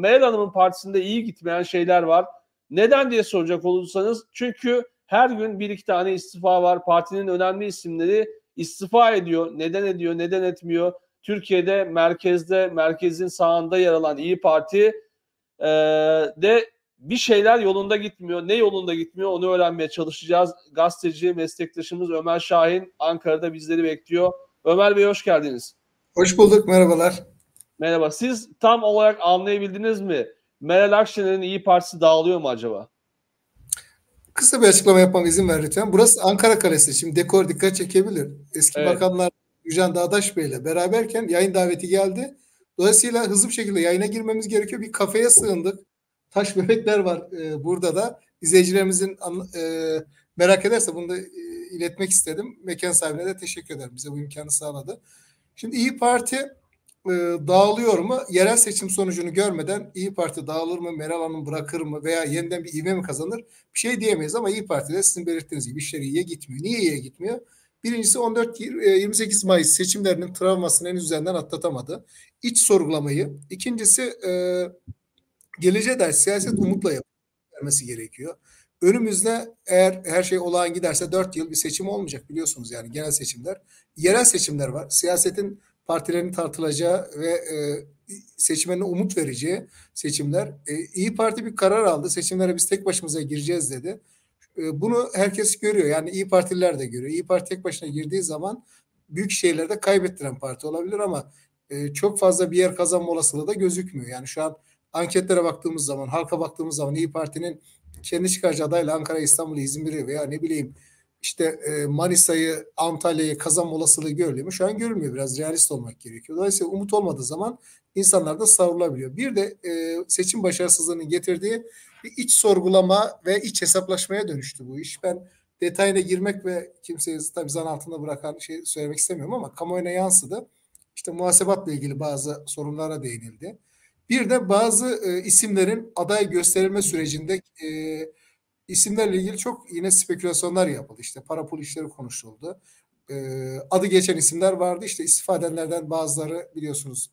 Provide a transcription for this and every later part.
Meral Hanım'ın partisinde iyi gitmeyen şeyler var. Neden diye soracak olursanız, çünkü her gün bir iki tane istifa var. Partinin önemli isimleri istifa ediyor. Neden ediyor, neden etmiyor? Türkiye'de merkezin sağında yer alan İyi Parti de bir şeyler yolunda gitmiyor. Ne yolunda gitmiyor onu öğrenmeye çalışacağız. Gazeteci meslektaşımız Ömer Şahin Ankara'da bizleri bekliyor. Ömer Bey, hoş geldiniz. Hoş bulduk, merhabalar. Merhaba. Siz tam olarak anlayabildiniz mi? Meral Akşener'in İyi Partisi dağılıyor mu acaba? Kısa bir açıklama yapmama izin ver lütfen. Burası Ankara Kalesi. Şimdi dekor dikkat çekebilir. Eski bakanlar Gülcan Dağdaş Bey ile beraberken yayın daveti geldi. Dolayısıyla hızlı bir şekilde yayına girmemiz gerekiyor. Bir kafeye sığındık. Taş bebekler var burada da. İzleyicilerimizin merak ederse bunu da iletmek istedim. Mekan sahibine de teşekkür ederim. Bize bu imkanı sağladı. Şimdi İyi Parti dağılıyor mu? Yerel seçim sonucunu görmeden İyi Parti dağılır mı? Meral Hanım bırakır mı? Veya yeniden bir ivme mi kazanır? Bir şey diyemeyiz ama İyi Parti'de sizin belirttiğiniz gibi işleri iyiye gitmiyor. Niye iyiye gitmiyor? Birincisi 28 Mayıs seçimlerinin travmasını henüz üzerinden atlatamadı. İç sorgulamayı. İkincisi geleceğe dair siyaset umutla yapılması gerekiyor. Önümüzde eğer her şey olağan giderse 4 yıl bir seçim olmayacak, biliyorsunuz yani genel seçimler. Yerel seçimler var. Siyasetin partilerin tartılacağı ve seçmenine umut vereceği seçimler. İyi Parti bir karar aldı. Seçimlere biz tek başımıza gireceğiz dedi. Bunu herkes görüyor. Yani İyi Partililer de görüyor. İyi Parti tek başına girdiği zaman büyük şehirlerde kaybettiren parti olabilir ama çok fazla bir yer kazanma olasılığı da gözükmüyor. Yani şu an anketlere baktığımız zaman, halka baktığımız zaman İyi Parti'nin kendi çıkarcı adayla Ankara, İstanbul'u, İzmir'i veya ne bileyim işte Manisa'yı, Antalya'yı kazanma olasılığı görülüyor mu? Şu an görülmüyor. Biraz realist olmak gerekiyor. Dolayısıyla umut olmadığı zaman insanlar da savrulabiliyor. Bir de seçim başarısızlığının getirdiği bir iç sorgulama ve iç hesaplaşmaya dönüştü bu iş. Ben detayına girmek ve kimseyi tabii zan altında bırakan şey söylemek istemiyorum ama kamuoyuna yansıdı. İşte muhasebatla ilgili bazı sorunlara değinildi. Bir de bazı isimlerin aday gösterilme sürecinde isimlerle ilgili çok yine spekülasyonlar yapıldı. İşte para pul işleri konuşuldu. Adı geçen isimler vardı. İşte istifa edenlerden bazıları biliyorsunuz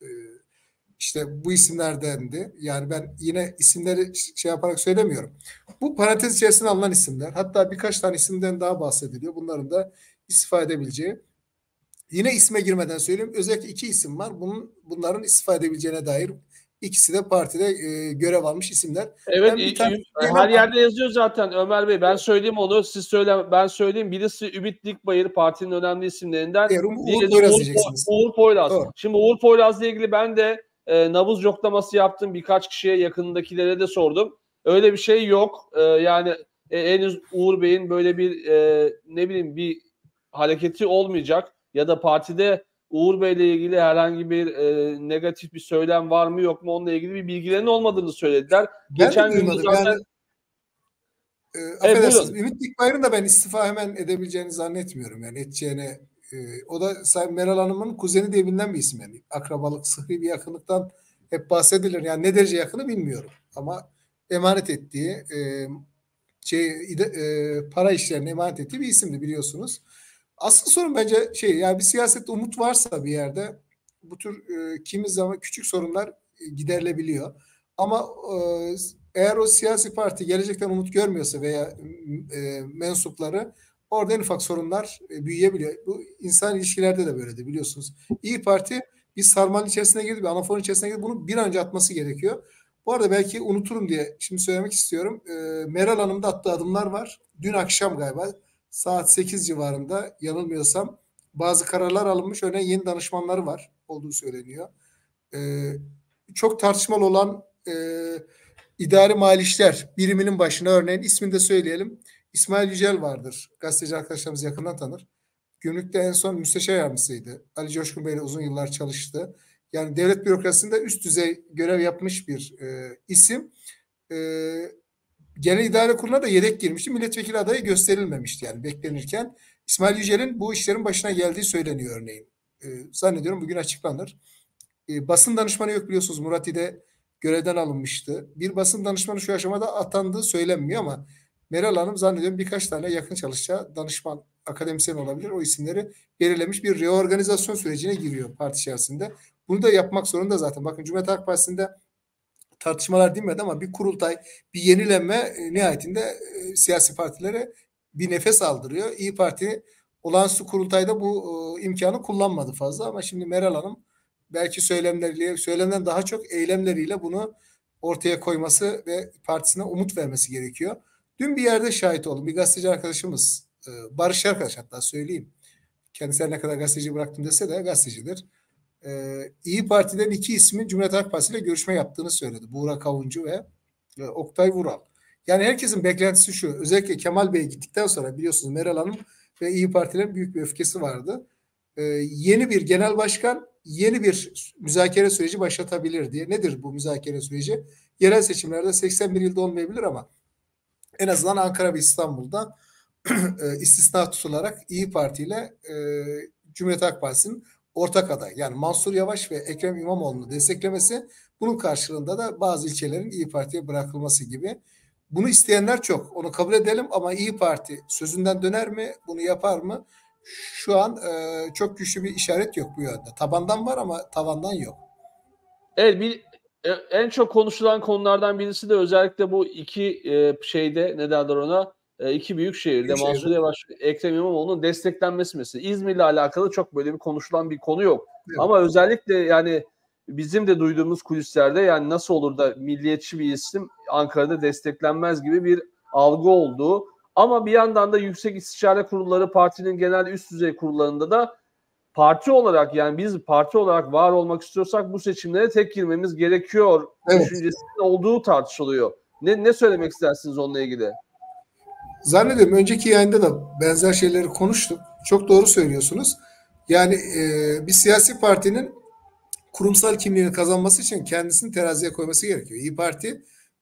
işte bu isimlerdendi. Yani ben yine isimleri şey yaparak söylemiyorum. Bu parantez içerisinde alınan isimler. Hatta birkaç tane isimden daha bahsediliyor. Bunların da istifa edebileceği. Yine isme girmeden söyleyeyim. Özellikle 2 isim var. Bunların istifa edebileceğine dair. İkisi de partide görev almış isimler. Evet, her yerde yazıyor zaten Ömer Bey. Ben söyleyeyim onu, siz söyle, ben söyleyeyim. Birisi Ümit Dikbayır, partinin önemli isimlerinden. Uğur Poyraz diyeceksiniz. Uğur Poyraz. Doğru. Şimdi Uğur Poyraz'la ilgili ben de nabız yoklaması yaptım. Birkaç kişiye, yakınındakilere de sordum. Öyle bir şey yok. Yani henüz Uğur Bey'in böyle bir ne bileyim bir hareketi olmayacak. Ya da partide Uğur Bey'le ilgili herhangi bir negatif bir söylem var mı yok mu, onunla ilgili bir bilgilerinin olmadığını söylediler. Geçen gün zaten yani, affedersiniz. Buyurun. Ümit Dikbayır'ın da ben istifa hemen edebileceğini zannetmiyorum. Yani edeceğine o da Sayın Meral Hanım'ın kuzeni diye bilinen bir isim. Yani akrabalık, sıhhi bir yakınlıktan hep bahsedilir. Yani ne derece yakını bilmiyorum. Ama emanet ettiği para işlerine emanet ettiği bir isimdi, biliyorsunuz. Asıl sorun bence yani bir siyasette umut varsa bir yerde bu tür kimi zaman küçük sorunlar giderilebiliyor. Ama eğer o siyasi parti gelecekten umut görmüyorsa veya mensupları, orada en ufak sorunlar büyüyebiliyor. Bu insan ilişkilerde de böyledir, biliyorsunuz. İyi Parti bir sarmalın içerisine girdi, bir anafonun içerisine girdi. Bunu bir an önce atması gerekiyor. Bu arada belki unuturum diye şimdi söylemek istiyorum. Meral Hanım'da attığı adımlar var. Dün akşam galiba saat 8 civarında yanılmıyorsam bazı kararlar alınmış. Örneğin yeni danışmanları var olduğu söyleniyor. Çok tartışmalı olan idari mali işler biriminin başına, örneğin ismini de söyleyelim, İsmail Yücel vardır. Gazeteci arkadaşlarımız yakından tanır. Gümrükte en son müsteşar yardımcısıydı. Ali Coşkun Bey'le uzun yıllar çalıştı. Yani devlet bürokrasisinde üst düzey görev yapmış bir isim. Genel İdare Kurulu'na da yedek girmişti. Milletvekili adayı gösterilmemişti yani beklenirken. İsmail Yücel'in bu işlerin başına geldiği söyleniyor örneğin. Zannediyorum bugün açıklanır. Basın danışmanı yok, biliyorsunuz. Murat İde görevden alınmıştı. Bir basın danışmanı şu aşamada atandığı söylenmiyor ama Meral Hanım zannediyorum birkaç tane yakın çalışacağı danışman, akademisyen olabilir. O isimleri belirlemiş, bir reorganizasyon sürecine giriyor parti içerisinde. Bunu da yapmak zorunda zaten. Bakın Cumhuriyet Halk Partisi'nde tartışmalar dinmedi ama bir kurultay, bir yenilenme nihayetinde siyasi partilere bir nefes aldırıyor. İyi Parti olağanüstü kurultayda bu imkanı kullanmadı fazla ama şimdi Meral Hanım belki söylemleriyle, söylemden daha çok eylemleriyle bunu ortaya koyması ve partisine umut vermesi gerekiyor. Dün bir yerde şahit oldum. Bir gazeteci arkadaşımız, Barış arkadaş hatta söyleyeyim. Kendisi her ne kadar gazeteci bıraktım dese de gazetecidir. İyi Parti'den iki ismin Cumhuriyet Halk Partisi ile görüşme yaptığını söyledi. Buğra Kavuncu ve Oktay Vural. Yani herkesin beklentisi şu. Özellikle Kemal Bey gittikten sonra biliyorsunuz Meral Hanım ve İyi Parti'nin büyük bir öfkesi vardı. Yeni bir genel başkan yeni bir müzakere süreci başlatabilir diye. Nedir bu müzakere süreci? Yerel seçimlerde 81 ilde olmayabilir ama en azından Ankara ve İstanbul'da istisna tutularak İyi Parti ile Cumhuriyet Halk Partisi'nin ortak aday yani Mansur Yavaş ve Ekrem İmamoğlu'nu desteklemesi, bunun karşılığında da bazı ilçelerin İyi Parti'ye bırakılması gibi. Bunu isteyenler çok. Onu kabul edelim ama İyi Parti sözünden döner mi? Bunu yapar mı? Şu an çok güçlü bir işaret yok bu yönde. Tabandan var ama tavandan yok. Evet, en çok konuşulan konulardan birisi de özellikle bu iki şeyde ne derler ona, iki büyük şehirde Mansur Yavaş, Ekrem İmamoğlu'nun desteklenmesi mesela. İzmir'le alakalı çok böyle bir konuşulan bir konu yok. Evet. Ama özellikle yani bizim de duyduğumuz kulislerde yani nasıl olur da milliyetçi bir isim Ankara'da desteklenmez gibi bir algı olduğu. Ama bir yandan da Yüksek İstişare Kurulları, partinin genel üst düzey kurullarında da parti olarak yani biz parti olarak var olmak istiyorsak bu seçimlere tek girmemiz gerekiyor düşüncesinin olduğu tartışılıyor. Ne söylemek istersiniz onunla ilgili? Zannediyorum önceki yayında da benzer şeyleri konuştuk. Çok doğru söylüyorsunuz. Yani bir siyasi partinin kurumsal kimliğini kazanması için kendisini teraziye koyması gerekiyor. İyi Parti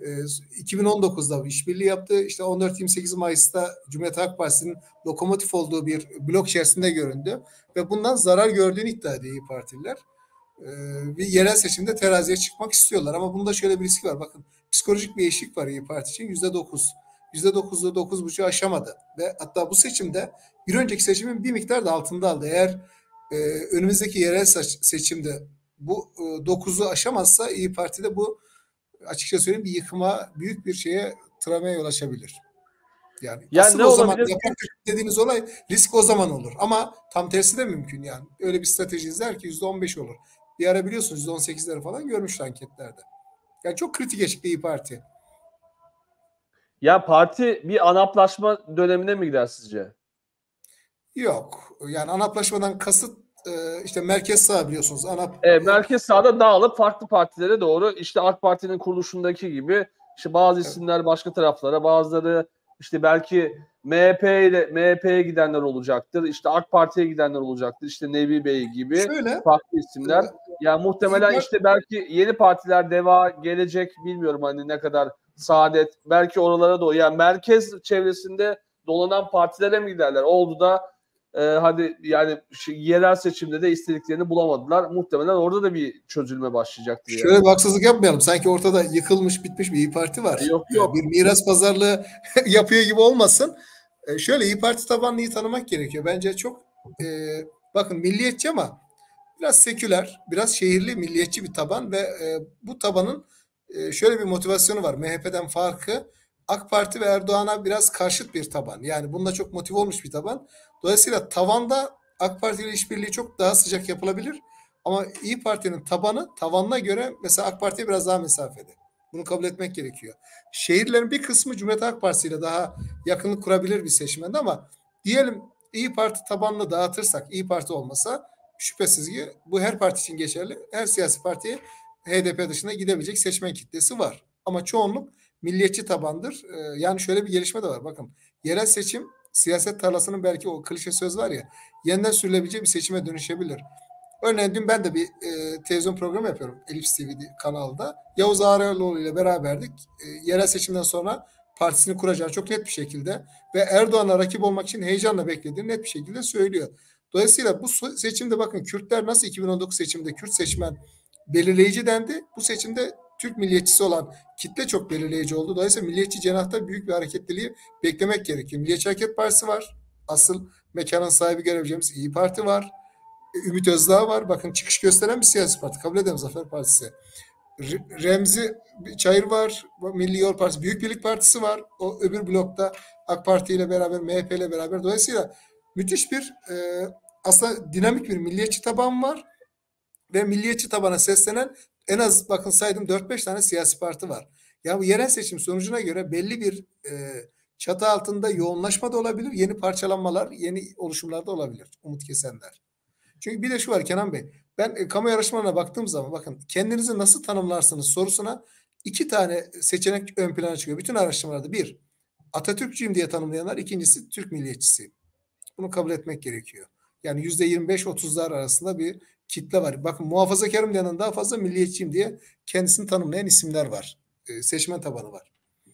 2019'da işbirliği yaptı. İşte 14-28 Mayıs'ta Cumhuriyet Halk Partisi'nin lokomotif olduğu bir blok içerisinde göründü. Ve bundan zarar gördüğünü iddia ediyor İyi Partililer. Bir yerel seçimde teraziye çıkmak istiyorlar. Ama bunda şöyle bir risk var. Bakın psikolojik bir eşik var İyi Parti için. %9. %9'u 9,5'u aşamadı. Ve hatta bu seçimde bir önceki seçimin bir miktar da altında aldı. Eğer önümüzdeki yerel seçimde bu 9'u aşamazsa İyi Parti'de bu açıkça söyleyeyim bir yıkıma, büyük bir şeye, travmaya yol açabilir. Yani asıl o zaman yaprak dediğiniz olay risk o zaman olur. Ama tam tersi de mümkün yani. Öyle bir strateji izler ki %15 olur. Bir ara biliyorsunuz %18'leri falan görmüş anketlerde. Yani çok kritik eşikte İyi Parti. Ya parti bir anaplaşma dönemine mi gider sizce? Yok. Yani anaplaşmadan kasıt işte merkez sağ biliyorsunuz. Merkez sağda dağılıp farklı partilere doğru işte AK Parti'nin kuruluşundaki gibi işte bazı isimler başka taraflara, bazıları işte belki MHP'ye gidenler olacaktır. İşte AK Parti'ye gidenler olacaktır. İşte Nevi Bey gibi farklı isimler. Yani muhtemelen işte belki yeni partiler Deva, Gelecek bilmiyorum hani ne kadar Saadet belki oralara doğru yani merkez çevresinde dolanan partilere mi giderler? Oldu da hadi yani yerel seçimde de istediklerini bulamadılar. Muhtemelen orada da bir çözülme başlayacaktır. Şöyle yani. Bir haksızlık yapmayalım. Sanki ortada yıkılmış bitmiş bir İyi Parti var. Yok. Bir miras pazarlığı yapıyor gibi olmasın. Şöyle İyi Parti tabanını iyi tanımak gerekiyor. Bence çok bakın milliyetçi ama biraz seküler, biraz şehirli milliyetçi bir taban ve bu tabanın şöyle bir motivasyonu var. MHP'den farkı AK Parti ve Erdoğan'a biraz karşıt bir taban. Yani bunda çok motive olmuş bir taban. Dolayısıyla tavanda AK Parti ile işbirliği çok daha sıcak yapılabilir. Ama İyi Parti'nin tavanına göre mesela AK Parti'ye biraz daha mesafede. Bunu kabul etmek gerekiyor. Şehirlerin bir kısmı Cumhuriyet Halk Partisi ile daha yakınlık kurabilir bir seçmende ama diyelim İyi Parti tabanını dağıtırsak, İyi Parti olmasa şüphesiz ki bu her parti için geçerli. Her siyasi partiye HDP dışında gidebilecek seçmen kitlesi var. Ama çoğunluk milliyetçi tabandır. Yani şöyle bir gelişme de var. Bakın yerel seçim siyaset tarlasının belki o klişe söz var ya yeniden sürülebilecek bir seçime dönüşebilir. Örneğin dün ben de bir televizyon programı yapıyorum Elips TV kanalda. Yavuz Ağrıoğlu ile beraberdik. Yerel seçimden sonra partisini kuracağını çok net bir şekilde ve Erdoğan'a rakip olmak için heyecanla beklediğini net bir şekilde söylüyor. Dolayısıyla bu seçimde bakın Kürtler nasıl 2019 seçimde Kürt seçmen belirleyici dendi. Bu seçimde Türk milliyetçisi olan kitle çok belirleyici oldu. Dolayısıyla milliyetçi cenahta büyük bir hareketliliği beklemek gerekiyor. Milliyetçi Hareket Partisi var. Asıl mekanın sahibi görebileceğimiz İyi Parti var. Ümit Özdağ var. Bakın çıkış gösteren bir siyasi parti. Kabul edelim Zafer Partisi. Remzi Çayır var. Milli Yol Partisi, Büyük Birlik Partisi var. O öbür blokta AK Parti ile beraber, MHP ile beraber. Dolayısıyla müthiş bir aslında dinamik bir milliyetçi taban var ve milliyetçi tabana seslenen en az bakın saydım 4-5 tane siyasi parti var. Ya bu yerel seçim sonucuna göre belli bir çatı altında yoğunlaşma da olabilir. Yeni parçalanmalar, yeni oluşumlar da olabilir. Umut kesenler. Çünkü bir de şu var Kenan Bey. Ben kamu yarışmalarına baktığım zaman bakın kendinizi nasıl tanımlarsınız sorusuna 2 tane seçenek ön plana çıkıyor. Bütün araştırmalarda bir Atatürkçüyüm diye tanımlayanlar, ikincisi Türk milliyetçisiyim. Bunu kabul etmek gerekiyor. Yani %25-30'lar arasında bir kitle var. Bakın muhafazakarım diyenin daha fazla milliyetçiyim diye kendisini tanımlayan isimler var. Seçmen tabanı var.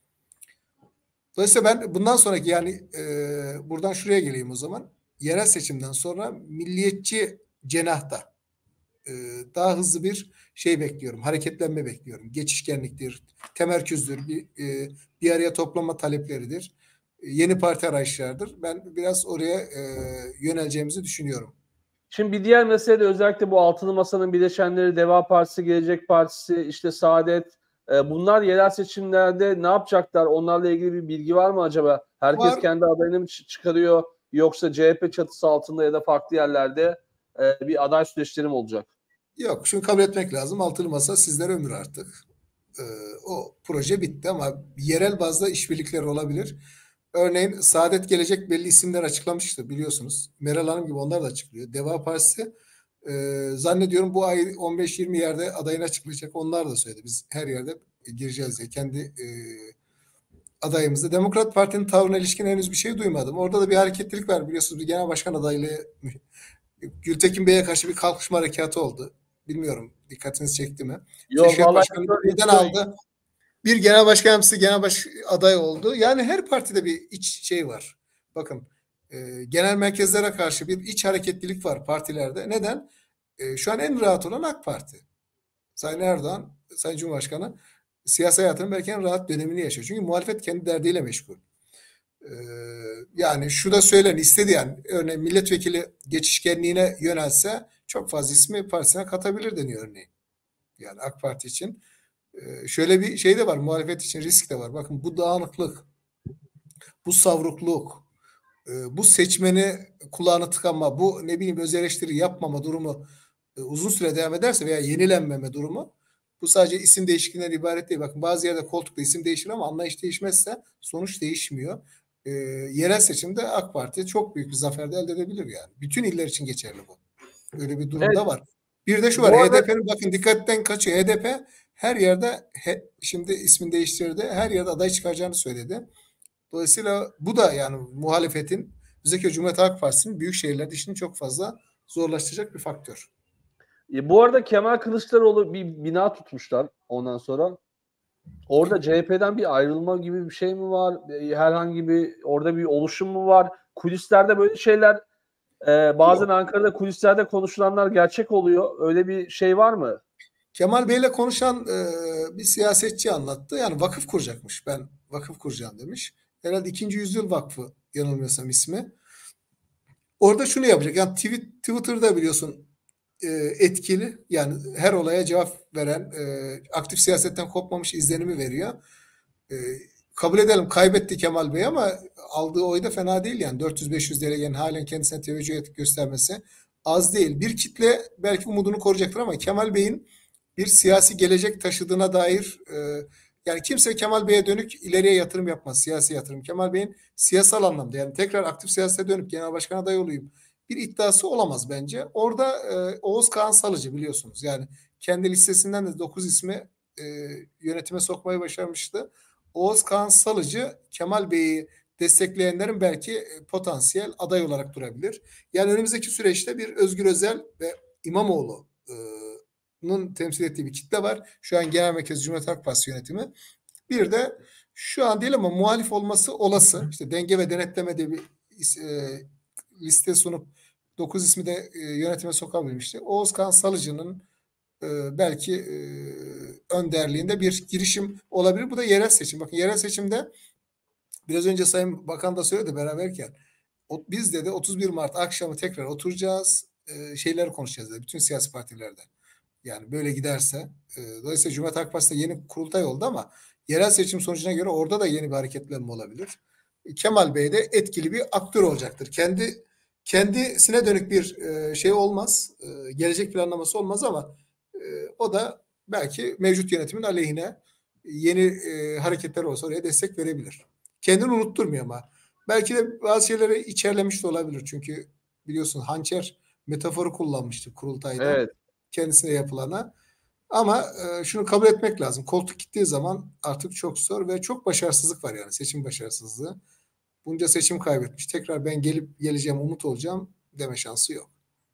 Dolayısıyla ben bundan sonraki yani buradan şuraya geleyim o zaman. Yerel seçimden sonra milliyetçi cenahta daha hızlı bir şey bekliyorum. Hareketlenme bekliyorum. Geçişkenliktir, temerküzdür, bir araya toplama talepleridir. Yeni parti arayışlardır. Ben biraz oraya yöneleceğimizi düşünüyorum. Şimdi bir diğer mesele de özellikle bu altılı masanın bileşenleri Deva Partisi, Gelecek Partisi, işte Saadet. Bunlar yerel seçimlerde ne yapacaklar? Onlarla ilgili bir bilgi var mı acaba? Herkes Var. kendi adayını mı çıkarıyor? Yoksa CHP çatısı altında ya da farklı yerlerde bir aday süreçleri mi olacak? Yok, şunu kabul etmek lazım. Altılı masa sizlere ömür artık. Ee, O proje bitti ama yerel bazda işbirlikleri olabilir. Örneğin Saadet Gelecek belli isimler açıklamıştı biliyorsunuz. Meral Hanım gibi onlar da açıklıyor. Deva Partisi zannediyorum bu ay 15-20 yerde adayını açıklayacak. Onlar da söyledi. Biz her yerde gireceğiz diye. Kendi adayımızda. Demokrat Parti'nin tavrına ilişkin henüz bir şey duymadım. Orada da bir hareketlilik var biliyorsunuz. Bir genel başkan adaylığı Gültekin Bey'e karşı bir kalkışma harekatı oldu. Bilmiyorum dikkatinizi çekti mi? Yok Şehir vallahi başkanı birden aldı. Bir genel başkan yardımcısı aday oldu. Yani her partide bir iç şey var. Bakın genel merkezlere karşı bir iç hareketlilik var partilerde. Neden? Şu an en rahat olan AK Parti. Sayın Erdoğan, Sayın Cumhurbaşkanı siyasi hayatının belki en rahat dönemini yaşıyor. Çünkü muhalefet kendi derdiyle meşgul. Yani şu da söylen istedi yani örneğin milletvekili geçişkenliğine yönelse çok fazla ismi partisine katabilir deniyor örneğin. Yani AK Parti için. Şöyle bir şey de var muhalefet için risk de var. Bakın bu dağınıklık, bu savrukluk, bu seçmeni kulağına tıkanma, bu ne bileyim öz eleştiri yapmama durumu uzun süre devam ederse veya yenilenmeme durumu bu sadece isim değişikliğinden ibaret değil. Bakın bazı yerde koltukta isim değişir ama anlayış değişmezse sonuç değişmiyor. Yerel seçimde AK Parti çok büyük bir zafer de elde edebilir yani. Bütün iller için geçerli bu. Öyle bir durumda Evet, var. Bir de şu var bu arada HDP'nin bakın dikkatten kaçıyor. HDP her yerde şimdi ismini değiştirdi. Her yerde aday çıkaracağını söyledi. Dolayısıyla bu da yani muhalefetin özellikle Cumhuriyet Halk Partisi'nin büyük şehirlerde işini çok fazla zorlaştıracak bir faktör. bu arada Kemal Kılıçdaroğlu bir bina tutmuşlar ondan sonra. Orada CHP'den bir ayrılma gibi bir şey mi var? Herhangi bir orada bir oluşum mu var? Kulislerde böyle şeyler bazen Yok. Ankara'da kulislerde konuşulanlar gerçek oluyor. Öyle bir şey var mı? Kemal Bey'le konuşan bir siyasetçi anlattı. Yani vakıf kuracakmış. Ben vakıf kuracağım demiş. Herhalde 2. Yüzyıl Vakfı yanılmıyorsam ismi. Orada şunu yapacak. Yani Twitter'da biliyorsun etkili. Yani her olaya cevap veren, aktif siyasetten kopmamış izlenimi veriyor. E, Kabul edelim kaybetti Kemal Bey ama aldığı oy da fena değil yani 400-500 delegenin halen kendisine teveccüh göstermesi az değil. Bir kitle belki umudunu koruyacaktır ama Kemal Bey'in bir siyasi gelecek taşıdığına dair yani kimse Kemal Bey'e dönük ileriye yatırım yapmaz. Siyasi yatırım. Kemal Bey'in siyasal anlamda yani tekrar aktif siyasete dönüp genel başkan adayı olayım bir iddiası olamaz bence. Orada Oğuz Kağan Salıcı biliyorsunuz. Yani kendi listesinden de 9 ismi e, yönetime sokmayı başarmıştı. Oğuz Kağan Salıcı Kemal Bey'i destekleyenlerin belki potansiyel aday olarak durabilir. Yani önümüzdeki süreçte bir Özgür Özel ve İmamoğlu'nun temsil ettiği bir kitle var. Şu an Genel Merkez Cumhuriyet Halk Partisi yönetimi. Bir de şu an değil ama muhalif olması olası. İşte denge ve denetleme diye bir liste sunup 9 ismi de yönetime sokabilmişti. Oğuz Kağan Salıcı'nın belki önderliğinde bir girişim olabilir. Bu da yerel seçim. Bakın yerel seçimde biraz önce Sayın Bakan da söyledi beraberken biz dedi 31 Mart akşamı tekrar oturacağız. Şeyleri konuşacağız dedi. Bütün siyasi partilerde. Yani böyle giderse. Dolayısıyla Cumhuriyet Halk Partisi'nde yeni kurultay oldu ama yerel seçim sonucuna göre orada da yeni bir hareketlenme olabilir. Kemal Bey de etkili bir aktör olacaktır. Kendisine dönük bir şey olmaz. Gelecek planlaması olmaz ama o da belki mevcut yönetimin aleyhine yeni hareketler olsa oraya destek verebilir. Kendini unutturmuyor ama. Belki de bazı şeyleri içerlemiş de olabilir. Çünkü biliyorsun hançer metaforu kullanmıştı kurultayda Evet. kendisine yapılana. Ama şunu kabul etmek lazım. Koltuk gittiği zaman artık çok zor ve çok başarısızlık var yani seçim başarısızlığı. Bunca seçim kaybetmiş. Tekrar ben geleceğim, umut olacağım deme şansı yok.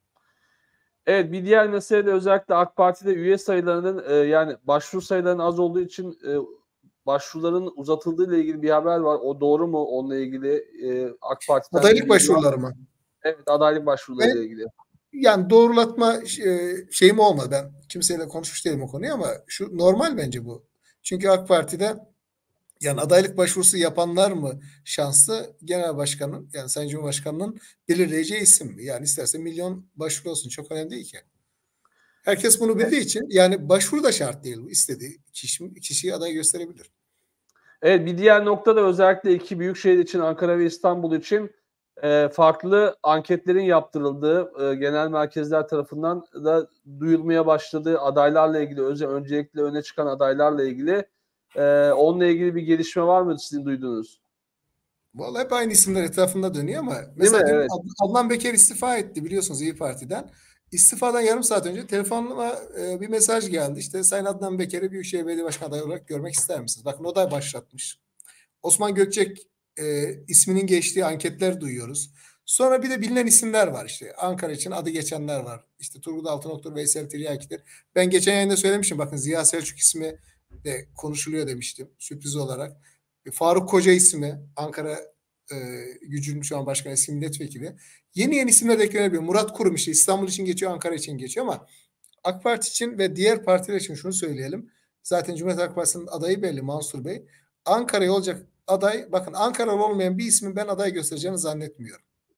Evet, bir diğer mesele de özellikle AK Parti'de üye sayılarının yani başvuru sayılarının az olduğu için başvuruların uzatıldığı ile ilgili bir haber var. O doğru mu? Onunla ilgili AK Parti'den bir Adaylık bilgi var başvuruları mı? mı? Evet, adaylık başvuruları ile Ben ilgili. yani doğrulatma şeyim olmadı. Ben kimseyle konuşmuş değilim o konuyu ama şu normal bence bu. Çünkü AK Parti'de yani adaylık başvurusu yapanlar mı şanslı? Genel başkanın yani Sayın Cumhurbaşkanı'nın belirleyeceği isim mi? Yani isterse milyon başvuru olsun. Çok önemli değil ki. Herkes bunu bildiği için yani başvuru da şart değil. İstediği kişiyi aday gösterebilir. Evet, bir diğer nokta da özellikle iki büyük şehir için, Ankara ve İstanbul için farklı anketlerin yaptırıldığı, genel merkezler tarafından da duyulmaya başladığı adaylarla ilgili, öncelikle öne çıkan adaylarla ilgili onunla ilgili bir gelişme var mı sizin duyduğunuz? Vallahi hep aynı isimler etrafında dönüyor ama Değil mi? mesela dün Evet. Adnan Beker istifa etti biliyorsunuz İyi Parti'den. İstifadan yarım saat önce telefonuma bir mesaj geldi. İşte Sayın Adnan Beker'i Büyükşehir Belediye Başkanı adayı olarak görmek ister misiniz? Bakın o da başlatmış. Osman Gökçek isminin geçtiği anketler duyuyoruz. Sonra bir de bilinen isimler var işte. Ankara için adı geçenler var. İşte Turgut Altınok'tur, Veysel Tiryaki'dir. Ben geçen yayında söylemiştim. Bakın Ziya Selçuk ismi de konuşuluyor demiştim sürpriz olarak. Faruk Koca ismi Ankara Gücü'nün şu an başkan eski milletvekili. Yeni isimler de eklenebiliyor. Murat Kurum işte İstanbul için geçiyor, Ankara için geçiyor ama AK Parti için ve diğer partiler için şunu söyleyelim. Zaten Cumhuriyet Halk Partisi'nin adayı belli Mansur Bey. Ankara'ya olacak aday, bakın Ankaralı olmayan bir ismin ben aday göstereceğini zannetmiyorum.